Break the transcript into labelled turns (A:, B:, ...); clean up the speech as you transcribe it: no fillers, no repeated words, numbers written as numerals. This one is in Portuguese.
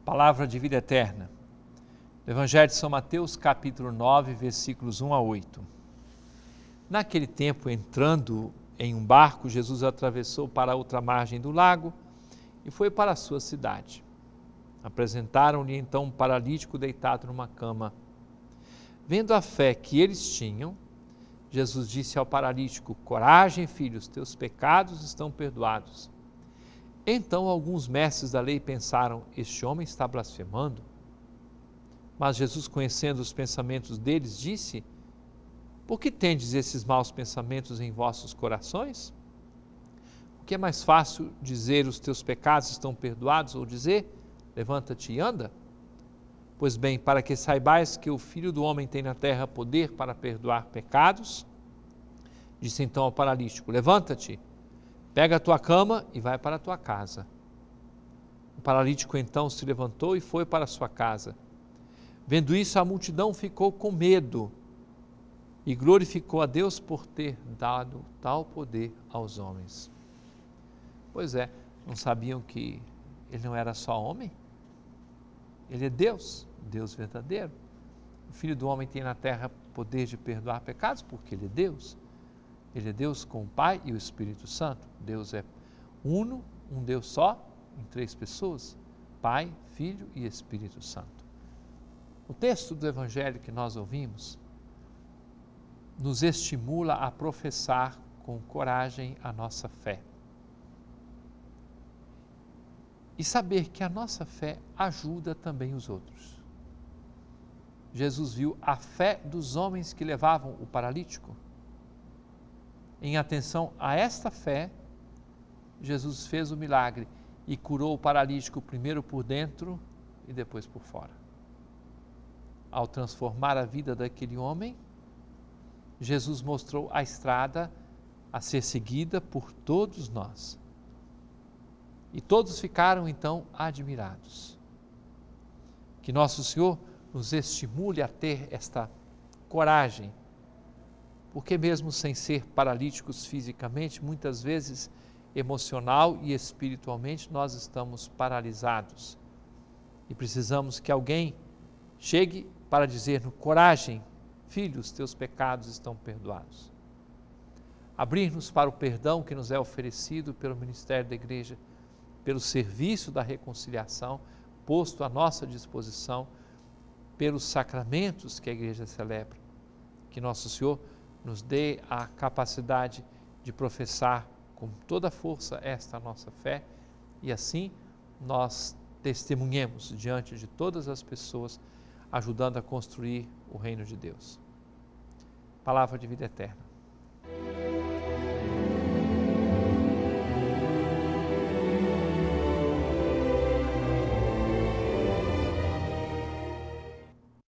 A: Palavra de vida eterna. Do Evangelho de São Mateus, capítulo 9, versículos 1 a 8. Naquele tempo, entrando em um barco, Jesus atravessou para a outra margem do lago e foi para a sua cidade. Apresentaram-lhe então um paralítico deitado numa cama. Vendo a fé que eles tinham, Jesus disse ao paralítico: "Coragem, filho, os teus pecados estão perdoados." Então alguns mestres da lei pensaram: "Este homem está blasfemando." Mas Jesus, conhecendo os pensamentos deles, disse: "Por que tendes esses maus pensamentos em vossos corações? O que é mais fácil dizer: os teus pecados estão perdoados, ou dizer: levanta-te e anda? Pois bem, para que saibais que o Filho do Homem tem na terra poder para perdoar pecados, disse então ao paralítico: levanta-te, pega a tua cama e vai para a tua casa." O paralítico então se levantou e foi para a sua casa. Vendo isso, a multidão ficou com medo e glorificou a Deus por ter dado tal poder aos homens. Pois é, não sabiam que ele não era só homem? Ele é Deus, Deus verdadeiro. O Filho do Homem tem na terra poder de perdoar pecados porque ele é Deus. Ele é Deus com o Pai e o Espírito Santo. Deus é uno, um Deus só, em três pessoas: Pai, Filho e Espírito Santo. O texto do Evangelho que nós ouvimos nos estimula a professar com coragem a nossa fé. E saber que a nossa fé ajuda também os outros. Jesus viu a fé dos homens que levavam o paralítico. Em atenção a esta fé, Jesus fez o milagre e curou o paralítico primeiro por dentro e depois por fora. Ao transformar a vida daquele homem, Jesus mostrou a estrada a ser seguida por todos nós. E todos ficaram então admirados. Que Nosso Senhor nos estimule a ter esta coragem, porque mesmo sem ser paralíticos fisicamente, muitas vezes emocional e espiritualmente nós estamos paralisados. E precisamos que alguém chegue para dizer-nos: coragem, filho, os teus pecados estão perdoados. Abrir-nos para o perdão que nos é oferecido pelo ministério da Igreja, pelo serviço da reconciliação posto à nossa disposição, pelos sacramentos que a Igreja celebra. Que Nosso Senhor nos dê a capacidade de professar com toda a força esta nossa fé e assim nós testemunhemos diante de todas as pessoas, ajudando a construir o reino de Deus. Palavra de vida eterna.